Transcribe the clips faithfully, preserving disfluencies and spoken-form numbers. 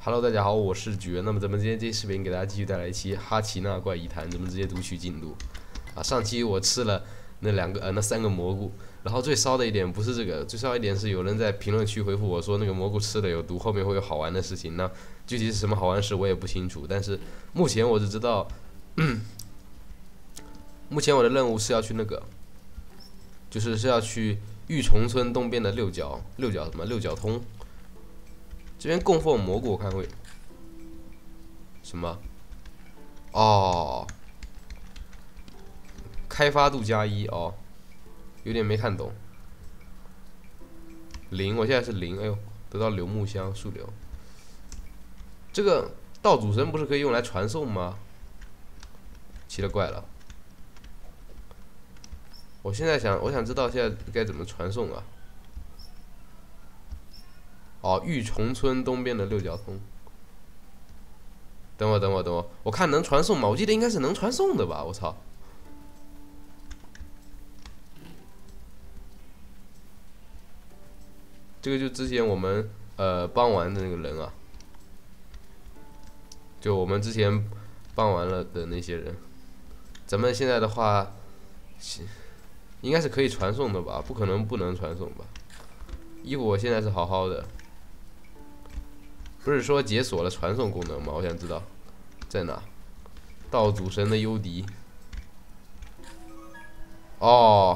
Hello，大家好，我是菊。那么咱们今天这期视频给大家继续带来一期哈奇纳怪异谈，咱们直接读取进度。啊，上期我吃了那两个呃那三个蘑菇，然后最骚的一点不是这个，最骚一点是有人在评论区回复我说那个蘑菇吃了有毒，后面会有好玩的事情。那具体是什么好玩的事我也不清楚，但是目前我只知道，嗯、目前我的任务是要去那个，就是是要去玉虫村东边的六角六角什么六角通。这边供奉蘑菇，我看会什么？哦，开发度加一哦，有点没看懂。零，我现在是零，哎呦，得到流木香树瘤。这个道主神不是可以用来传送吗？奇了怪了。我现在想，我想知道现在该怎么传送啊？哦，玉虫村东边的六角通。等会儿，等会儿，等会儿，我看能传送吗？我记得应该是能传送的吧？我操！这个就之前我们呃帮完的那个人啊，就我们之前帮完了的那些人，咱们现在的话，应该是可以传送的吧？不可能不能传送吧？衣服我现在是好好的。不是说解锁了传送功能吗？我想知道在哪。道主神的幽敌。哦，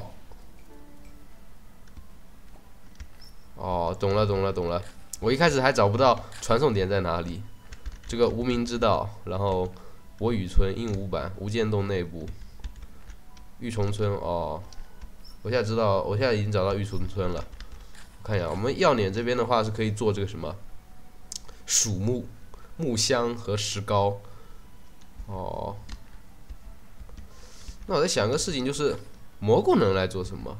哦，懂了，懂了，懂了。我一开始还找不到传送点在哪里。这个无名之道，然后博雨村、鹦鹉版、无间洞内部、玉虫村。哦，我现在知道，我现在已经找到玉虫村了。我看一下，我们要点这边的话是可以做这个什么？属木、木香和石膏。哦，那我在想个事情，就是蘑菇能来做什么？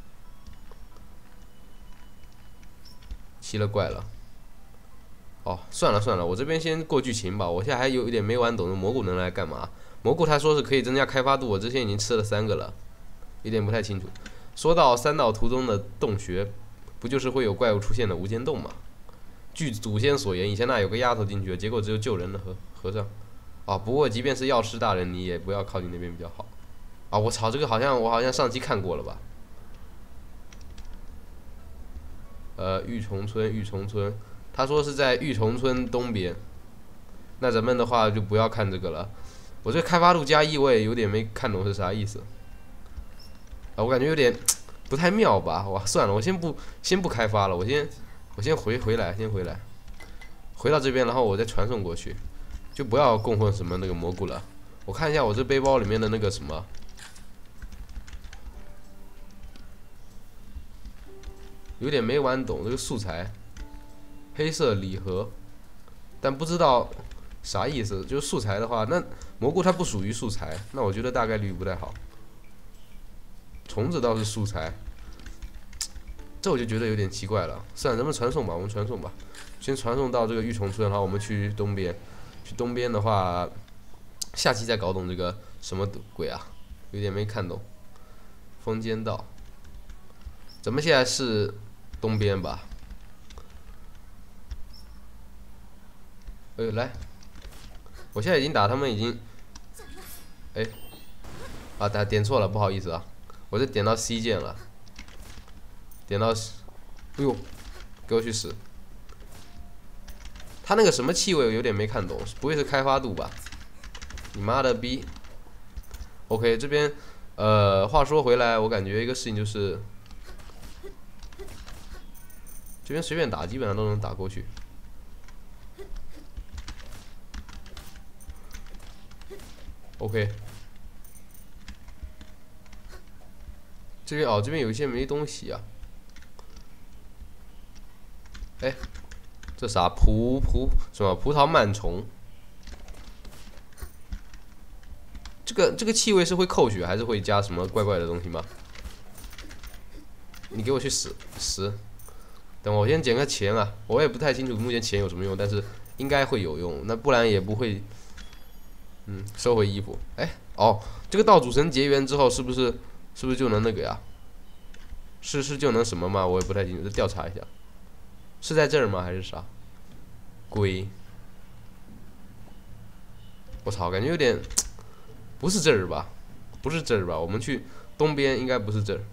奇了怪了。哦，算了算了，我这边先过剧情吧。我现在还有一点没玩懂，蘑菇能来干嘛？蘑菇他说是可以增加开发度，我之前已经吃了三个了，有点不太清楚。说到三道图中的洞穴，不就是会有怪物出现的无间洞吗？据祖先所言，以前那有个丫头进去了，结果只有救人的和和尚。啊，不过即便是药师大人，你也不要靠近那边比较好。啊，我操，这个好像我好像上期看过了吧？呃，玉虫村，玉虫村，他说是在玉虫村东边。那咱们的话就不要看这个了。我这开发度加一，我也有点没看懂是啥意思。啊，我感觉有点不太妙吧？哇，算了，我先不先不开发了，我先。我先回回来，先回来，回到这边，然后我再传送过去，就不要供奉什么那个蘑菇了。我看一下我这背包里面的那个什么，有点没玩懂这个素材，黑色礼盒，但不知道啥意思。就是素材的话，那蘑菇它不属于素材，那我觉得大概率不太好。虫子倒是素材。这我就觉得有点奇怪了，算了，咱们传送吧，我们传送吧，先传送到这个玉虫村，然后我们去东边。去东边的话，下期再搞懂这个什么鬼啊，有点没看懂。风间道，咱们现在是东边吧？哎，来，我现在已经打他们已经，哎，啊，打点错了，不好意思啊，我这点到 C 键了。点到，哎呦，给我去死！他那个什么气味我有点没看懂，不会是开发度吧？你妈的逼 ！OK， 这边，呃，话说回来，我感觉一个事情就是，这边随便打，基本上都能打过去。OK， 这边哦，这边有一些没东西啊。哎，这啥葡葡什么葡萄螨虫？这个这个气味是会扣血，还是会加什么怪怪的东西吗？你给我去死死！等我先捡个钱啊，我也不太清楚目前钱有什么用，但是应该会有用，那不然也不会。嗯，收回衣服。哎，哦，这个道主神结缘之后，是不是是不是就能那个呀？是是就能什么吗？我也不太清楚，再调查一下。是在这儿吗？还是啥？龟我操，感觉有点不是这儿吧？不是这儿吧？我们去东边应该不是这儿。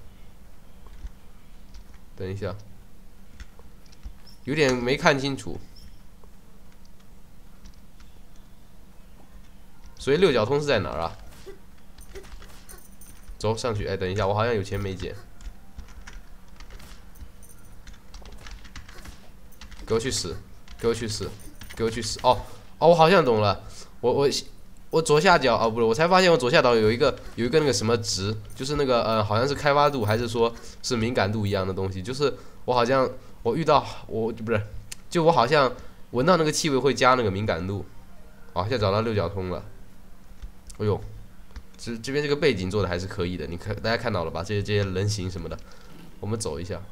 等一下，有点没看清楚。所以六角通是在哪儿啊？走上去，哎，等一下，我好像有钱没捡。给我去死！给我去死！给我去死！哦哦，我好像懂了。我我我左下角啊，不是，我才发现我左下角有一个有一个那个什么值，就是那个呃，好像是开发度还是说是敏感度一样的东西。就是我好像我遇到我不是，就我好像闻到那个气味会加那个敏感度。好，现在找到六角通了。哎呦，这这边这个背景做的还是可以的，你看大家看到了吧？这些这些人形什么的，我们走一下。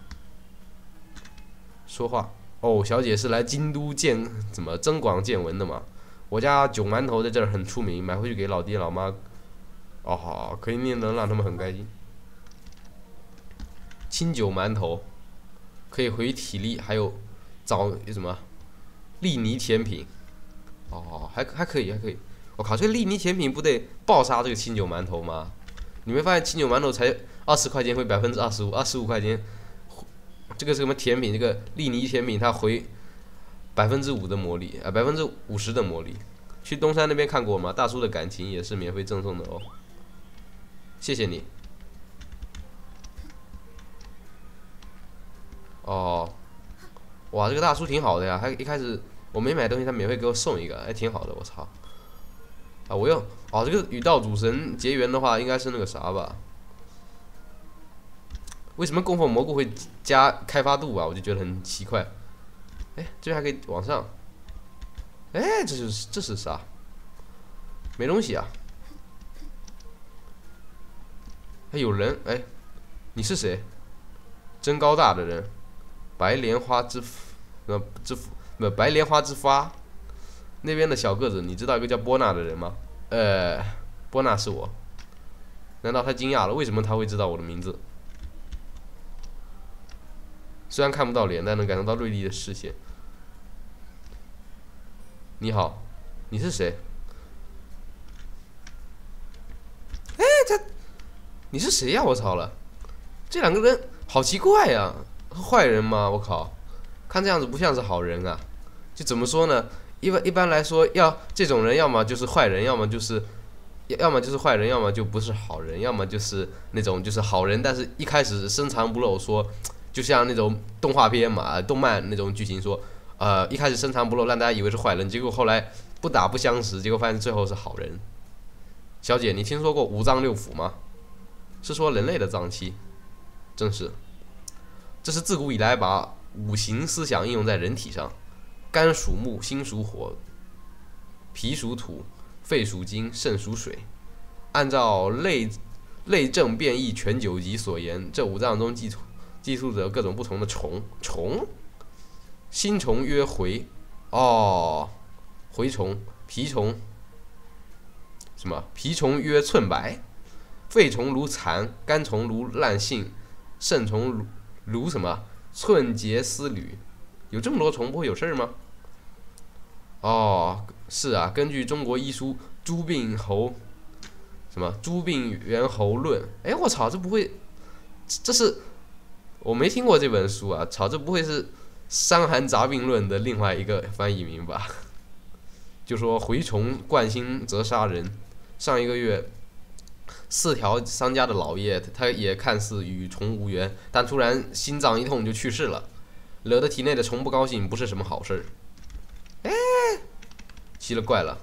说话哦，小姐是来京都见怎么增广见闻的嘛？我家酒馒头在这儿很出名，买回去给老爹老妈。哦，好，可以念能让他们很开心。清酒馒头可以回体力，还有枣什么利尼甜品。哦，还还可以，还可以。我靠，这个利尼甜品不得爆杀这个清酒馒头吗？你没发现清酒馒头才二十块钱回百分之二十五，二十五块钱，这个是什么甜品？这个利尼甜品它回百分之五的魔力啊，百分之五十的魔力。去东山那边看过吗？大叔的感情也是免费赠送的哦，谢谢你。哦，哇，这个大叔挺好的呀，还一开始我没买东西，他免费给我送一个，还挺好的，我操。啊，我用哦，这个与道主神结缘的话，应该是那个啥吧？为什么供奉蘑菇会加开发度啊？我就觉得很奇怪。哎，这边还可以往上。哎，这是这是啥？没东西啊。还有人哎，你是谁？真高大的人，白莲花之呃之不白莲花之发。那边的小个子，你知道一个叫波娜的人吗？呃，波娜是我。难道他惊讶了？为什么他会知道我的名字？虽然看不到脸，但能感受到锐利的视线。你好，你是谁？哎，这你是谁呀？我操了，这两个人好奇怪呀，坏人吗？我靠，看这样子不像是好人啊。就怎么说呢？一般一般来说，要这种人要么就是坏人，要么就是要么就是坏人，要么就不是好人，要么就是那种就是好人，但是一开始深藏不露说。就像那种动画片嘛，动漫那种剧情说，呃，一开始深藏不露，让大家以为是坏人，结果后来不打不相识，结果发现最后是好人。小姐，你听说过五脏六腑吗？是说人类的脏器？正是，这是自古以来把五行思想应用在人体上，肝属木，心属火，脾属土，肺属金，肾属水。按照类类证变异全九集所言，这五脏中记住。记述着各种不同的虫，虫，心虫曰蛔，哦，蛔虫，蜱虫，什么？蜱虫曰寸白，肺虫如蚕，肝虫如烂杏，肾虫如如什么？寸节丝缕。有这么多虫，不会有事儿吗？哦，是啊，根据中国医书《诸病候》什么《诸病源候论》，哎，我操，这不会，这是。我没听过这本书啊，操，这不会是《伤寒杂病论》的另外一个翻译名吧？就说蛔虫贯心则杀人。上一个月，四条商家的老爷，他也看似与虫无缘，但突然心脏一痛就去世了，惹得体内的虫不高兴，不是什么好事儿。哎，奇了怪了，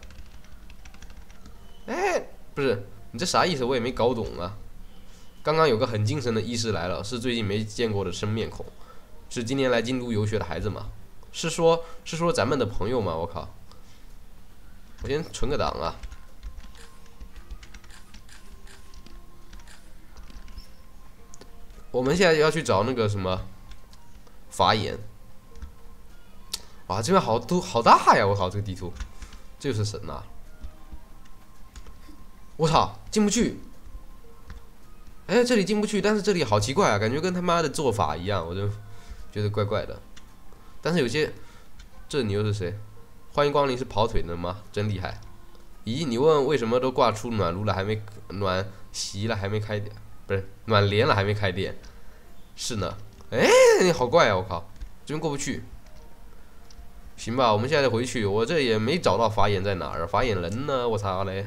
哎，不是你这啥意思？我也没搞懂啊。刚刚有个很精神的医师来了，是最近没见过的生面孔，是今年来京都游学的孩子吗？是说，是说咱们的朋友吗？我靠！我先存个档啊。我们现在要去找那个什么法眼。哇，这边好多好大呀！我靠，这个地图，这就是神呐！我操，进不去。哎，这里进不去，但是这里好奇怪啊，感觉跟他妈的做法一样，我就觉得怪怪的。但是有些，这你又是谁？欢迎光临，是跑腿的吗？真厉害！ 咦，你问为什么都挂出暖炉了还没暖席了还没开电，不是暖帘了还没开电？是呢。哎，你好怪啊！我靠，这边过不去。行吧，我们现在回去。我这也没找到法眼在哪儿，法眼人呢？我操嘞！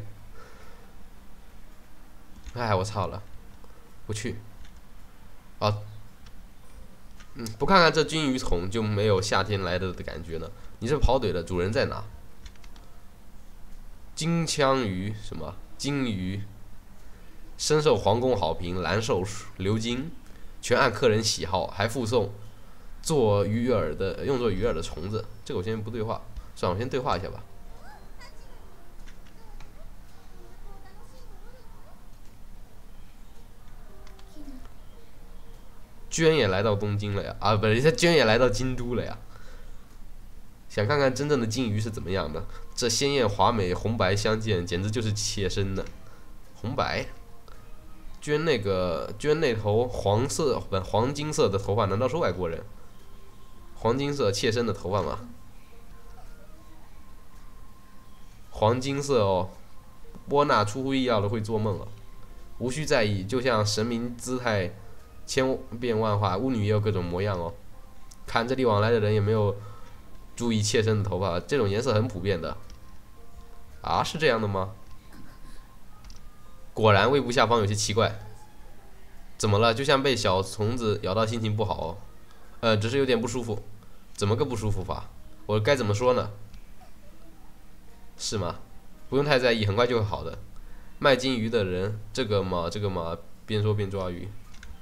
哎，我操了，不去。啊，嗯，不看看这金鱼桶就没有夏天来的的感觉呢。你这跑腿的主人在哪？金枪鱼什么？金鱼，深受皇宫好评，蓝受鎏金，全按客人喜好，还附送做鱼饵的用作鱼饵的虫子。这个我先不对话，算了，我先对话一下吧。娟也来到东京了呀！啊，不是，这娟也来到京都了呀。想看看真正的金鱼是怎么样的？这鲜艳华美，红白相间，简直就是切身的。红白，娟那个娟那头黄色不黄金色的头发，难道是外国人？黄金色切身的头发吗？黄金色哦，波娜出乎意料的会做梦了，无需在意，就像神明姿态千变万化，巫女也有各种模样哦。看这里往来的人也没有注意切身的头发，这种颜色很普遍的。啊，是这样的吗？果然胃部下方有些奇怪。怎么了？就像被小虫子咬到，心情不好哦。呃，只是有点不舒服。怎么个不舒服法？我该怎么说呢？是吗？不用太在意，很快就会好的。卖金鱼的人，这个嘛，这个嘛，边说边抓鱼。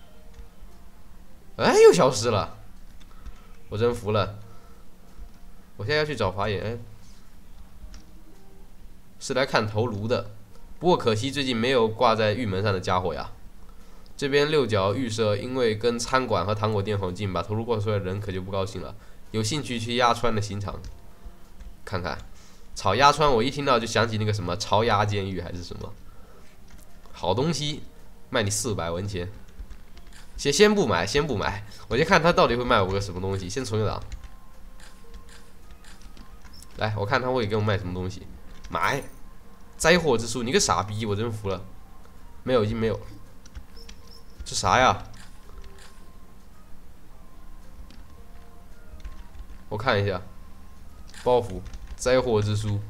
哎，又消失了，我真服了。我现在要去找法眼，哎，是来看头颅的。不过可惜最近没有挂在玉门上的家伙呀。这边六角预设因为跟餐馆和糖果店很近，把头颅挂出来的人可就不高兴了。有兴趣去鸭川的刑场看看。炒鸭川，我一听到就想起那个什么朝鸭监狱还是什么，好东西，卖你四百文钱。先先不买，先不买，我先看他到底会卖我个什么东西，先存个档。来，我看他会给我卖什么东西。买，灾祸之书，你个傻逼，我真服了。没有，已经没有。这啥呀？我看一下，包袱。灾祸之书。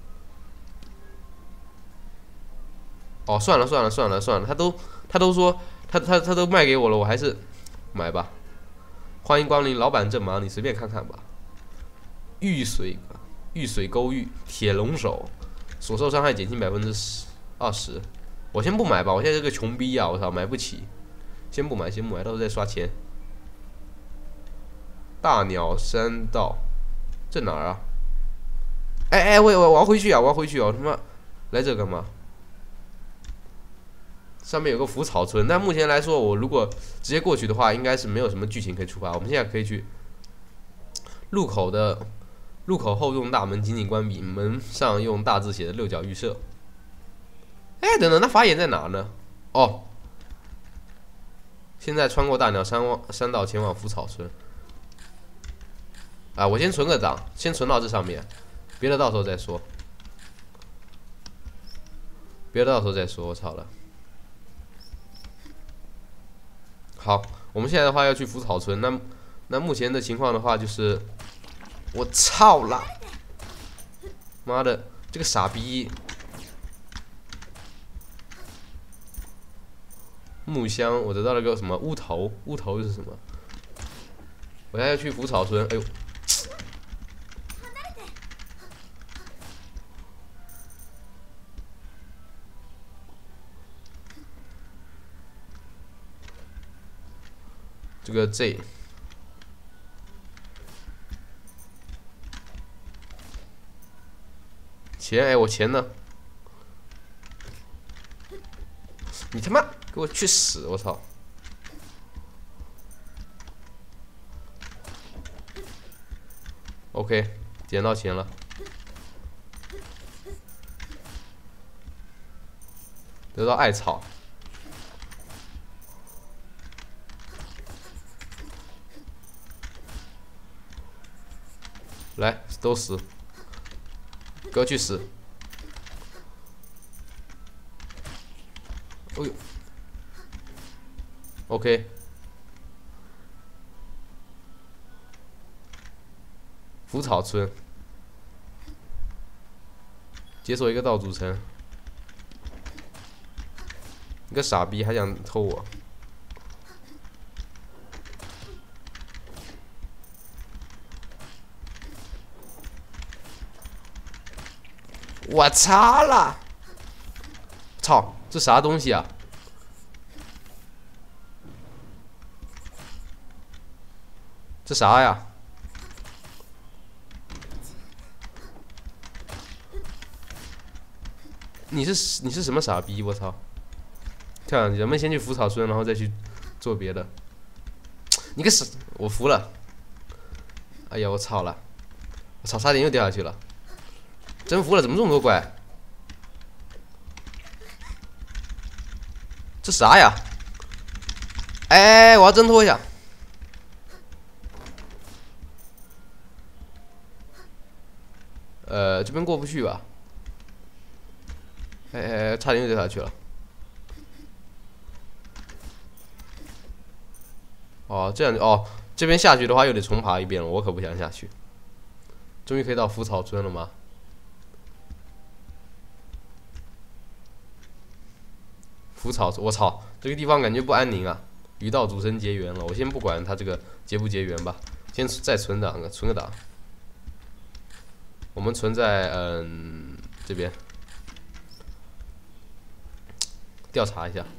哦，算了算了算了算了，他都他都说他他他都卖给我了，我还是买吧。欢迎光临，老板正忙，你随便看看吧。玉水玉水勾玉铁龙手，所受伤害减轻百分之十二十。我先不买吧，我现在这个穷逼啊，我操，买不起。先不买，先不买，到时候再刷钱。大鸟山道，这哪儿啊？哎哎，我我我要回去啊！我要回去啊！他妈，来这干嘛？上面有个浮草村，但目前来说，我如果直接过去的话，应该是没有什么剧情可以触发。我们现在可以去入口的入口后用大门紧紧关闭，门上用大字写的六角预设。哎，等等，那法眼在哪呢？哦，现在穿过大鸟山山道前往浮草村。啊，我先存个档，先存到这上面。别的到时候再说，别的到时候再说。我操了！好，我们现在的话要去浮草村。那那目前的情况的话，就是我操了，妈的，这个傻逼！木箱，我得到了个什么乌头？乌头是什么？我现在要去浮草村。哎呦！这个 Z 钱，哎，我钱呢？你他妈给我去死！我操！OK， 捡到钱了。得到艾草。来，都死！给我去死！ 哦呦 ，OK。腐草村，解锁一个道主城。你个傻逼还想偷我！我擦了！操，这啥东西啊？这啥呀？你是你是什么傻逼？我操！跳上去，咱们先去腐草村，然后再去做别的。你个傻，我服了！哎呀，我操了！我操，差点又掉下去了。真服了，怎么这么多怪？这啥呀？哎，我要挣脱一下。呃，这边过不去吧？哎哎，差点又掉下去了。哦，这样哦，这边下去的话又得重爬一遍了，我可不想下去。终于可以到腐草村了吗？腐草，我操，这个地方感觉不安宁啊！与道主神结缘了，我先不管他这个结不结缘吧，先再存档个，存个档。我们存在嗯这边，调查一下。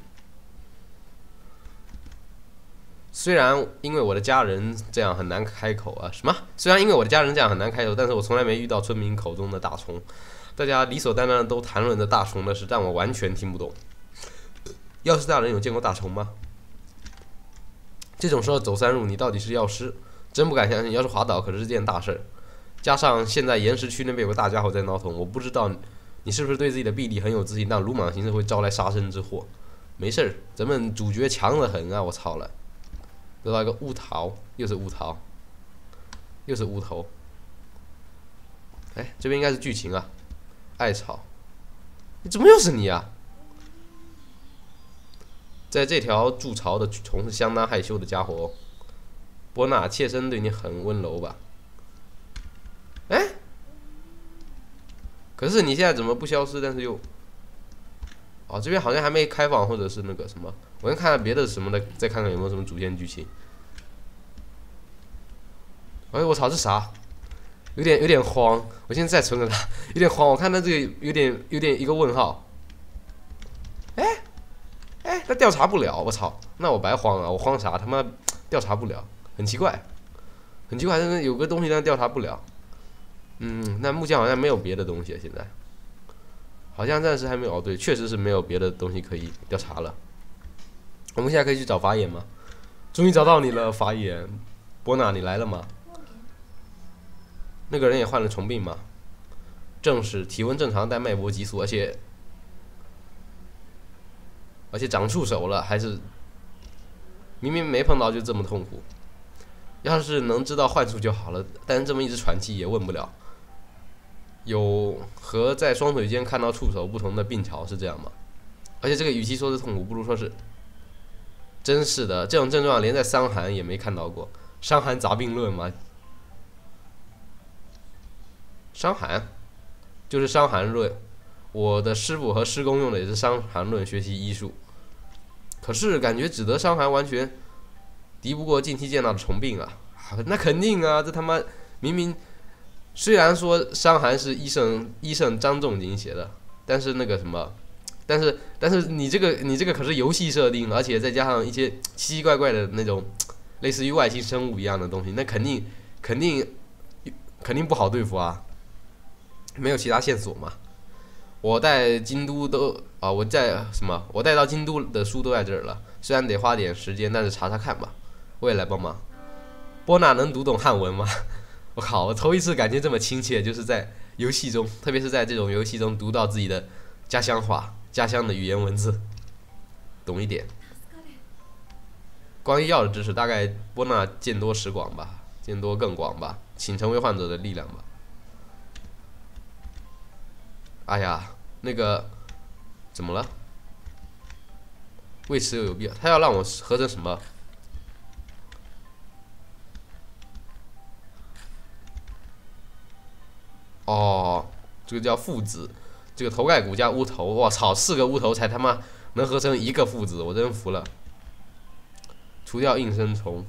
虽然因为我的家人这样很难开口啊，什么？虽然因为我的家人这样很难开口，但是我从来没遇到村民口中的大虫。大家理所当然的都谈论着大虫的事，但我完全听不懂。药师大人有见过大虫吗？这种时候走山路，你到底是药师？真不敢相信，要是滑倒可是件大事儿。加上现在岩石区那边有个大家伙在闹腾，我不知道你是不是对自己的臂力很有自信，但鲁莽行事会招来杀身之祸。没事儿，咱们主角强得很啊！我操了，得到一个乌桃，又是乌桃，又是乌头。哎，这边应该是剧情啊。艾草，怎么又是你啊？在这条筑巢的虫是相当害羞的家伙哦。波娜妾身对你很温柔吧？哎，可是你现在怎么不消失？但是又……哦，这边好像还没开放，或者是那个什么，我先看看别的什么的，再看看有没有什么主线剧情。哎，我操，这啥？有点有点慌，我现在再存个它，有点慌。我看它这个有点有点一个问号。哎哎，它调查不了，我操，那我白慌了，我慌啥？他妈调查不了，很奇怪，很奇怪，但是有个东西但调查不了。嗯，那目前好像没有别的东西，现在好像暂时还没有。哦，对，确实是没有别的东西可以调查了。我们现在可以去找法眼吗？终于找到你了，法眼。波娜，你来了吗？那个人也患了虫病吗？正是，体温正常，但脉搏急速，而且而且长触手了，还是明明没碰到就这么痛苦。要是能知道患处就好了，但是这么一直喘气也问不了。有和在双腿间看到触手不同的病潮是这样吗？而且这个与其说是痛苦，不如说是……真是的，这种症状连在伤寒也没看到过。伤寒杂病论吗？伤寒就是伤寒论，我的师傅和师公用的也是伤寒论学习医术。可是感觉只得伤寒完全敌不过近期见到的虫病啊！那肯定啊，这他妈明明虽然说伤寒是医圣医圣张仲景写的，但是那个什么，但是但是你这个你这个可是游戏设定，而且再加上一些奇奇怪怪的那种类似于外星生物一样的东西，那肯定肯定肯定不好对付啊！没有其他线索嘛？我带京都都啊，我在什么？我带到京都的书都在这儿了，虽然得花点时间，但是查查看吧。我也来帮忙。波娜能读懂汉文吗？我靠，我头一次感觉这么亲切，就是在游戏中，特别是在这种游戏中读到自己的家乡话、家乡的语言文字，懂一点。关于药的知识，大概波娜见多识广吧，见多更广吧，请成为患者的力量吧。哎呀，那个怎么了？ 未持有有必要。他要让我合成什么？哦，这个叫父子，这个头盖骨加乌头，我操，四个乌头才他妈能合成一个父子，我真服了。除掉应声虫，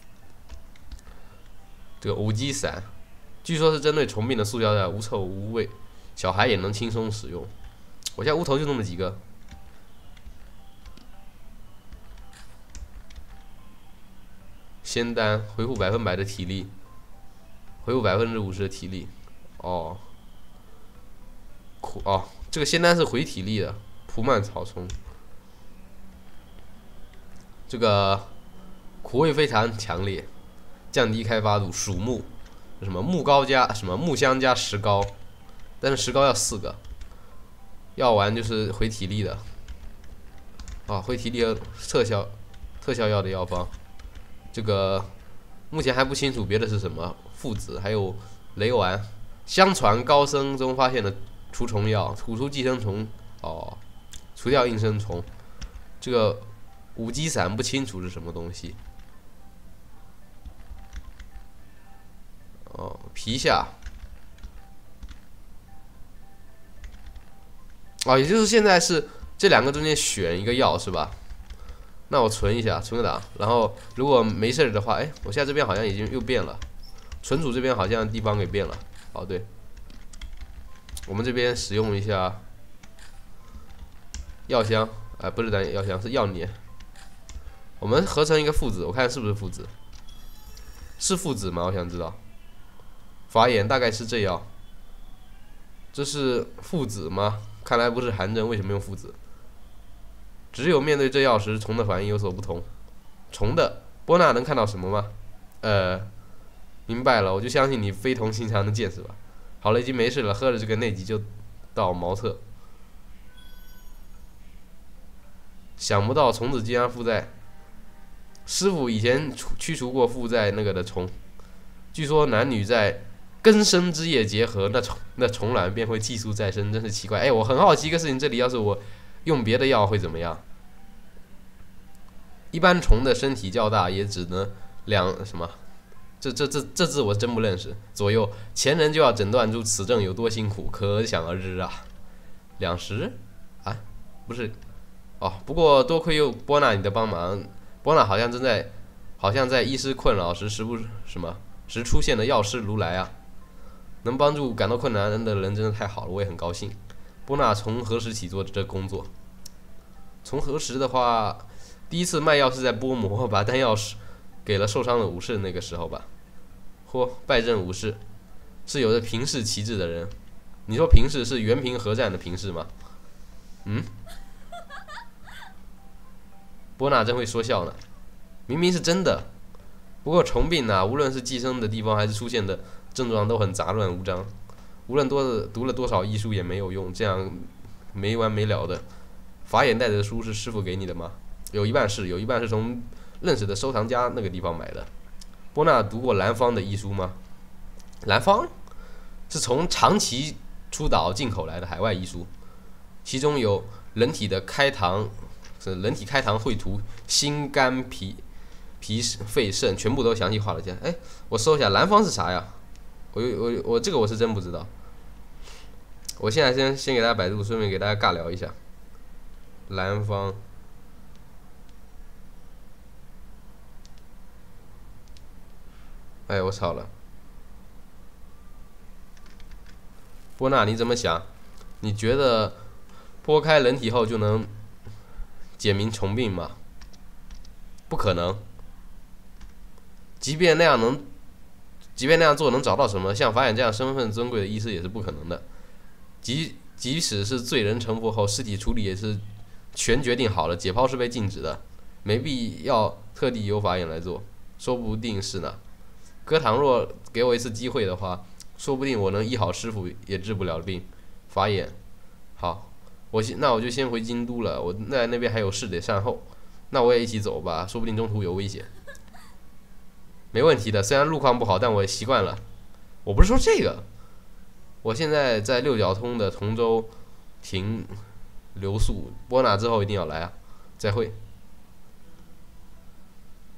这个五鸡散，据说是针对虫病的速效药，无臭无味，小孩也能轻松使用。我家乌头就那么几个。仙丹恢复百分百的体力，恢复百分之五十的体力。哦，苦哦，这个仙丹是回体力的。蒲蔓草丛，这个苦味非常强烈，降低开发度。属木，什么木膏加什么木香加石膏，但是石膏要四个。药丸就是回体力的。啊，回体力的特效特效药的药方。这个目前还不清楚别的是什么，附子还有雷丸。相传高僧中发现的除虫药，吐出寄生虫，哦，除掉应声虫。这个五鸡散不清楚是什么东西。哦，皮下。哦，也就是现在是这两个中间选一个药是吧？那我存一下，存个档，然后如果没事的话，哎，我现在这边好像已经又变了，存储这边好像地方给变了。哦，对，我们这边使用一下药箱，啊、呃，不是咱药箱，是药粘。我们合成一个父子，我看是不是父子？是父子吗？我想知道。法眼大概是这药，这是父子吗？看来不是寒症，为什么用父子？只有面对这药时，虫的反应有所不同。虫的波娜能看到什么吗？呃，明白了，我就相信你非同寻常的见识吧。好了，已经没事了，喝了这个内急就到茅厕。想不到虫子竟然附在，师傅以前驱除过附在那个的虫，据说男女在根生之夜结合，那虫那虫卵便会寄宿再生，真是奇怪。哎，我很好奇一个事情，这里要是我用别的药会怎么样？一般虫的身体较大，也只能两什么？这这这这字我真不认识。左右前人就要诊断出此症有多辛苦，可想而知啊。两时啊，不是哦。不过多亏有波娜你的帮忙，波娜好像正在，好像在医师困扰时时不什么时出现的药师如来啊。能帮助感到困难的人真的太好了，我也很高兴。波娜从何时起做这工作？从何时的话，第一次卖药是在波摩把丹药给了受伤的武士那个时候吧。嚯，拜阵武士是有着平氏旗帜的人。你说平氏是元平合战的平氏吗？嗯？波娜真会说笑呢，明明是真的。不过虫病啊，无论是寄生的地方还是出现的症状都很杂乱无章，无论多读了多少医书也没有用，这样没完没了的。法眼带的书是师傅给你的吗？有一半是，有一半是从认识的收藏家那个地方买的。波娜读过兰芳的医书吗？兰芳是从长崎出岛进口来的海外医书，其中有人体的开膛，是人体开膛绘图，心肝脾脾肺肾全部都详细画了一下。哎，我搜一下兰芳是啥呀？我我我这个我是真不知道。我现在先先给大家百度，顺便给大家尬聊一下。兰芳，哎，我操了！波娜，你怎么想？你觉得剥开人体后就能解明虫病吗？不可能。即便那样能，即便那样做能找到什么？像法眼这样身份尊贵的医师也是不可能的。即即使是罪人成佛后，尸体处理也是全决定好了，解剖是被禁止的，没必要特地由法眼来做。说不定是呢。哥倘若给我一次机会的话，说不定我能医好师傅也治不了的病。法眼，好，我先那我就先回京都了，我在那边还有事得善后。那我也一起走吧，说不定中途有危险。没问题的，虽然路况不好，但我也习惯了。我不是说这个，我现在在六角通的同州停留宿，波娜之后一定要来啊！再会。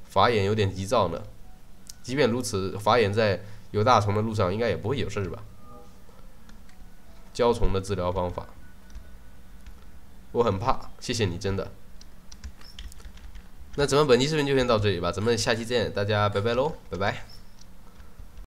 法眼有点急躁呢。即便如此，法眼在有大虫的路上应该也不会有事吧？胶虫的治疗方法，我很怕，谢谢你，真的。那咱们本期视频就先到这里吧，咱们下期见，大家拜拜喽，拜拜。